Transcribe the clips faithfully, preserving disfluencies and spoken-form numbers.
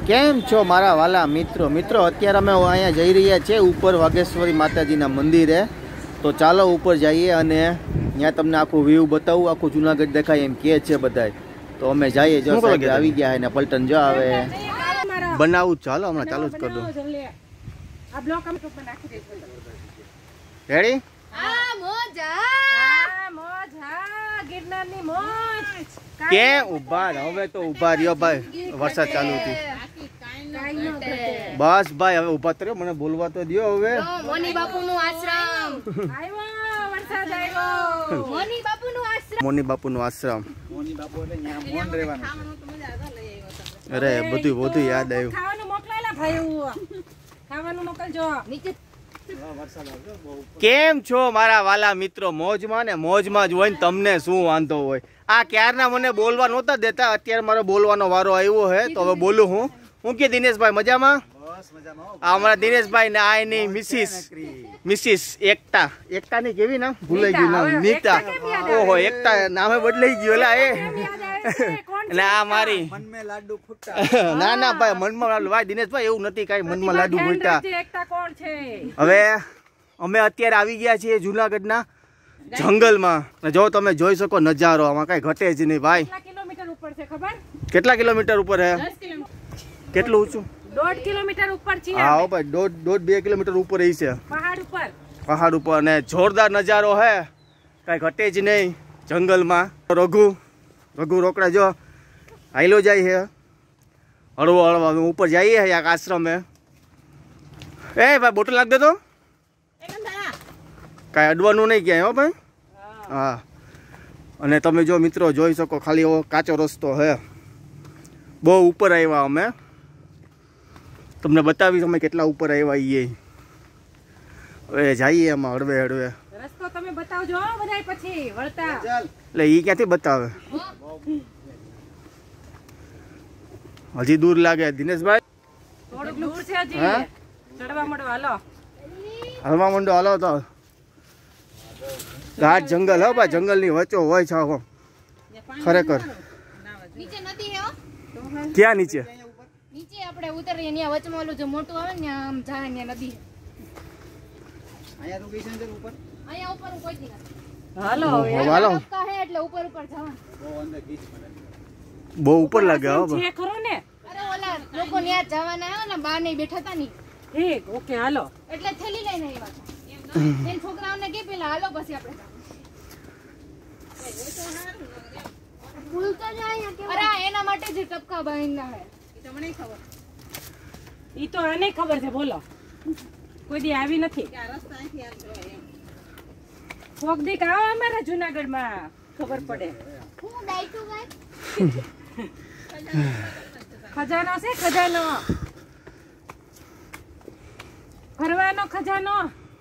કેમ છો મારા વાલા મિત્રો મિત્રો અત્યારે અમે અહીંયા જઈ રહ્યા છીએ ઉપર વાઘેશ્વરી માતાજીના મંદિરે. તો ચાલો ઉપર જઈએ અને ત્યાં તમને આખું વ્યૂ બતાવું, આખું જુનાગઢ દેખાય એમ કે છે બધાય. તો અમે જઈએ, જો સાહેબ આવી ગયા છે ને પલટન જો આવે બનાવું. ચાલો હમણાં ચાલુ જ કરી દઉં. રેડી? કે ઉભા હવે તો ઉભા રહ્યો ભાઈ, વરસાદ ચાલુ હતી. બસ ભાઈ હવે ઉભા થયો, મને બોલવા તો દો. હવે મોની બાપુનું આશ્રમ આવ્યો, વરસાદ આવ્યો. મોની બાપુનું આશ્રમ, મોની બાપુનું આશ્રમ. મોની બાપુ એટલે ન્યા મોન રહેવાનું. અરે બધું બધું યાદ આવ્યું. ખાવાનું મોકલાયલા ભાઈ, ખાવાનું મોકલજો નીચે. કેમ છો મારા વાલા મિત્રો? મોજમાં ને મોજમાં જ હોય ને, તમને શું વાંધો હોય? આ ક્યારના મને બોલવા નહોતા દેતા, અત્યારે મારો બોલવાનો વારો આવ્યો છે તો હવે બોલું હું. હું કે દિનેશભાઈ મજામાં? આ અમારા દિનેશભાઈ ને આ એની મિસિસ મિસિસ એકતા. એકતા ની કેવી નામ ભૂલાઈ ગયું નામ, નીતા. ઓહો એકતા નામે બદલાઈ ગયું એલા એ. એટલે આ મારી ના ના ભાઈ મનમાં લાડુ. ભાઈ દિનેશભાઈ એવું નથી કઈ મનમાં લાડુ ભૂલતા. હવે અમે અત્યારે આવી ગયા છીએ જુનાગઢના જંગલમાં. જો તમે જોઈ શકો નજારો, આમાં કઈ ઘટે જ નહીં ભાઈ. કેટલા કિલોમીટર ઉપર છે? કેટલું ઊંચું? દોઢ કિલોમીટર ઉપર છે. હા ભાઈ દોઢ દોઢ બે કિલોમીટર ઉપર રહી છે પહાડ ઉપર. પહાડ ઉપર અને જોરદાર નજારો હે, કઈ ઘટે જ નહીં જંગલમાં. રઘુ રઘુ રોકડા જો હાઈલો જાય છે હળવો હળવા. ઉપર જઈએ છે એક આશ્રમે. એ ભાઈ બોટલ લાગ દે તો, કઈ અડવાનું નહીં ક્યાંય હો ભાઈ. હા અને તમે જો મિત્રો જોઈ શકો, ખાલી એવો કાચો રસ્તો હે. બહુ ઉપર આવ્યા અમે, તમને બતાવીશ અમે કેટલા ઉપર આવ્યા એ. હવે જઈએ એમાં હળવે હળવે. રસ્તો તમે બતાવજો બધાય પછી વળતા. એટલે ઈ ક્યાંથી બતાવે? હજી દૂર લાગે દિનેશભાઈ. થોડુંક દૂર છે હજી. ચડવા માંડો હાલો. હલવા માંડો હાલો. તો ઘાટ જંગલ હો ભાઈ, જંગલ ની વચ્ચો હોય છે ખરેખર. નીચે નદી હે. ક્યાં નીચે? નીચે આપણે ઉતરીએ ત્યાં વચમાં ઓલું જે મોટું આવે ને આમ જાય ને નદી. અહીંયા લોકેશન છે ઉપર. અહીંયા ઉપર કોઈ નથી. હાલો હાલો હે એટલે ઉપર ઉપર જવાનું. બહુ અંદર ગીચ પડે, બહુ ઉપર લાગે હો ભાઈ. છે ખરો ને? અરે ઓલા લોકો ત્યાં જવાના આવ્યો ને બહાર નહીં બેઠા હતા ની. ઠીક ઓકે હાલો. એટલે થેલી લઈને આવ્યા. એમ છોકરાઓને કે પેલા હાલો પછી આપણે ભૂલતા જાય કે. અરે એના માટે જ ટપકા બાંધના હે. ઈ તો મને ખબર. ઈ તો આને ખબર છે. બોલો કોઈ દી આવી નથી. આ રસ્તા અહીંથી આમ જો એમ. કોક દી આવો અમારા જૂનાગઢમાં ખબર પડે. હું ડાઈટુ ગાય. ખજાનો છે, ખજાનો. ફરવાનો ખજાનો.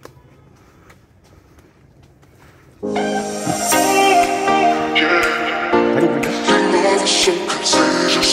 So contagious.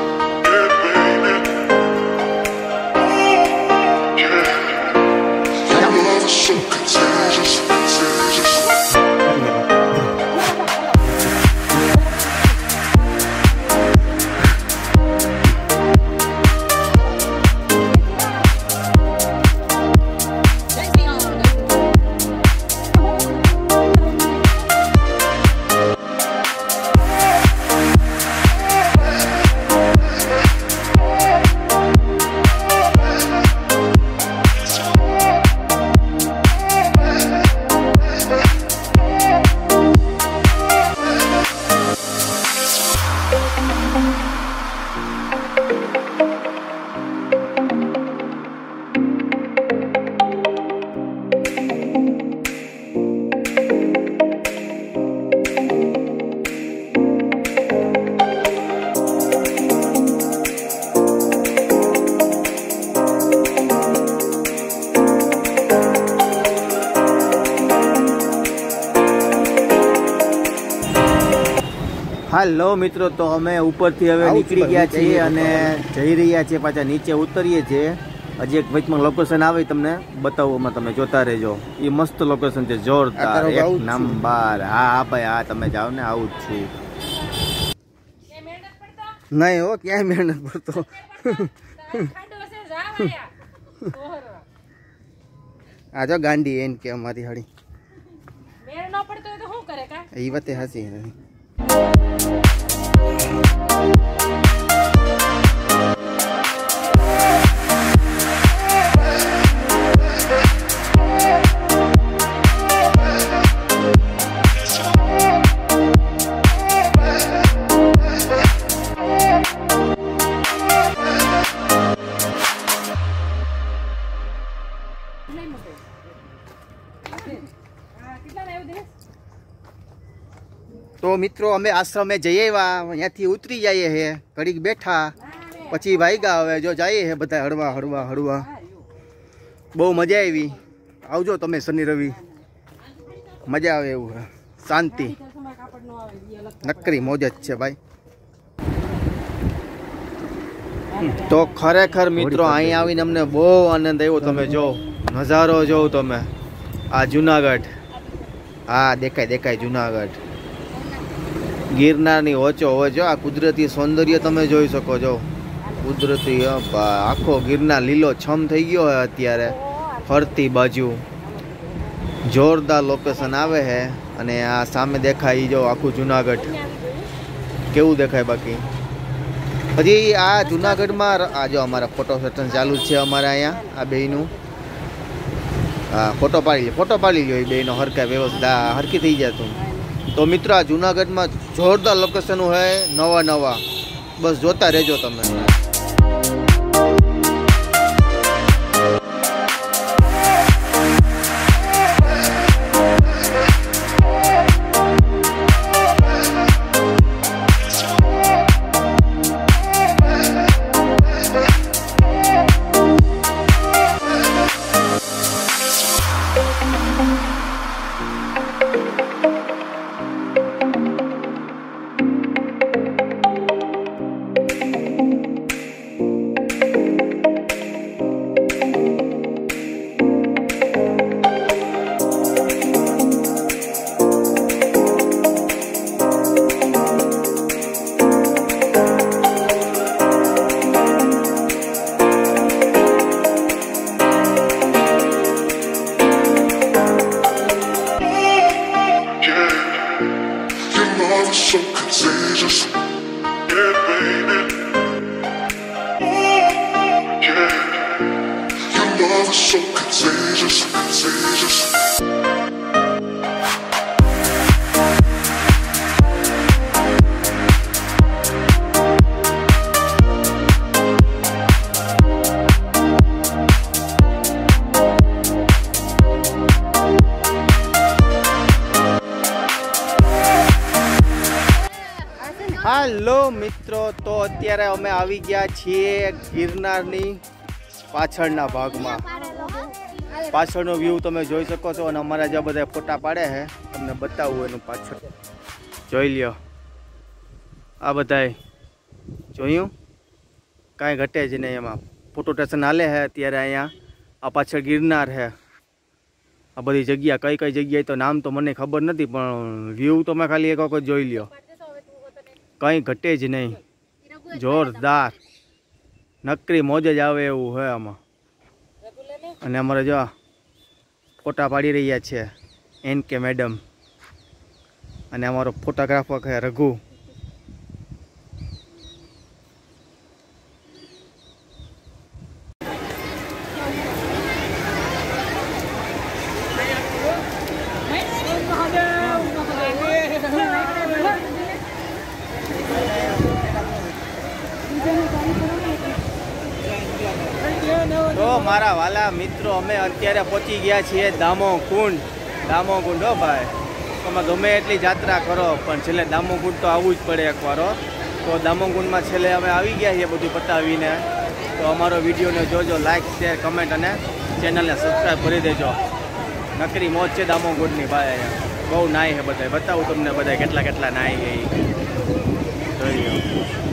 હાલો મિત્રો, તો અમે ઉપરથી હવે નીકળી ગયા છીએ અને જઈ રહ્યા છીએ પાછા નીચે ઉતરીએ છીએ. હજી એક વચમાં લોકેશન આવે તમને બતાવવામાં, તમે જોતા રહેજો. એ મસ્ત લોકેશન છે, જોરદાર એક નંબર. હા હા ભાઈ હા, તમે જાઓ ને, આવું જ છું. नहीं हो क्या मेहनत पर तो आ जाओ गांडी एन के हमारी हड़ी मेर न पड़तो तो શું કરે કા ई बात हसी है तो मित्रों अमे आश्रम में जइए अँ थी उतरी जाइए है घड़ी बैठा पची भाईगा हवे जो जाइए है बता हड़वा हड़वा हड़वा बहु मजा आई आवजो तमे शनि रवि मजा आवे एवं है शांति नकरी मौज है भाई। तो खरेखर मित्रों अहीं आवीने अमने बहु आनंद आव्यो तमे जो नजारो जो तमे आ जूनागढ़ हाँ देखाय देखाय जूनागढ़ गिरनार वच्चो वच्चो आ कुदरती सौंदर्य तमे जोई सको जो कुदरती आखो गिरनार लीलो छम थई गयो है अत्यारे फरती बाजू जोरदार लोकेशन आवे है अने आ सामे देखाय जो आखू जूनागढ़ केवुं देखाय बाकी हजी आ जूनागढ़ में आ जो अमारा फोटो सेशन चालू है अमारा अहींया आ बेयनुं हाँ फोटो पाड़ी फोटो पाड़ी लो बेयनो हरखा व्यवस्था हरखी थी जातुं। तो मित्र आ जूनागढ़ में जोरदार लोकेशन है नवा नवा बस जोता रहेजो तमे। So contagious, yeah, baby. Yeah, your love is so contagious, contagious. Hello मित्रों तो अत्यारे अमे आवी गया छीए गिरनारनी पाछळना भागमां पाछळनो व्यू तमे जोई शको छो अने अमारा जे बधा फोटा पाडे है तमने बतावुं एनुं पाछळ जोई ल्यो आ बधाय जोयुं कांई घटे ज नहीं एमां फोटो स्टेशन हाले है अत्यारे अहींया आ पाछळ गिरनार है आ बधी जग्या कई कई जग्याए तो नाम तो मने खबर नथी पण व्यू तमे खाली एक वखत जोई ल्यो कहीं घटे ज नहीं जोरदार नकरी मौज ज आवे एवं है आमा अने अमारे जो फोटा पाड़ी रही है एन के मैडम अने अमारो फोटोग्राफर है रघु। तो मारा वाला मित्रों अमे अत्यारे पहुंची गया छे दामो कुंड दामो कुंड हो भाई તમે ગમે એટલી જાત્રા કરો પણ છેલ્લે દામો કુંડ તો આવવું જ પડે એકવાર તો દામો કુંડમાં છેલ્લે અમે આવી ગયા છીએ બધું પતાવીને તો અમારો વિડીયોને જોજો લાઈક શેર કમેન્ટ અને ચેનલને સબસ્ક્રાઈબ કરી દેજો નકરી મોજ છે દામો કુંડની ભાઈ બહુ નાય છે બધાય બતાવું તમને બધાય કેટલા કેટલા નાય ગઈ જોઈ લો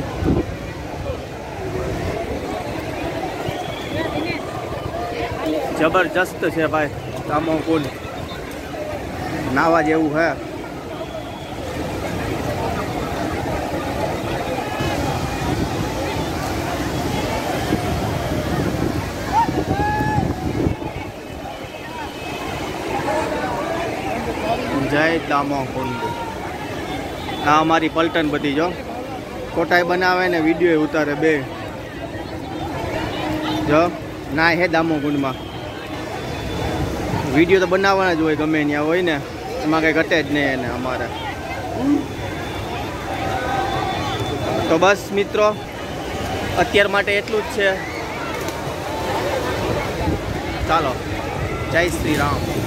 जबरदस्त है भाई दामो कुंड नावा जेवू है। જય દામો કુંડ. આ અમારી પલટન બધી જો કોટાઈ બનાવે ને વિડીયો ઉતારે બે જો ના હે દામો કુંડમાં. વિડીયો તો બનાવવાના જ હોય ગમે ત્યાં હોય ને, એમાં કંઈ ઘટે જ નહીં એને અમારે. તો બસ મિત્રો અત્યાર માટે એટલું જ છે. ચાલો, જય શ્રી રામ.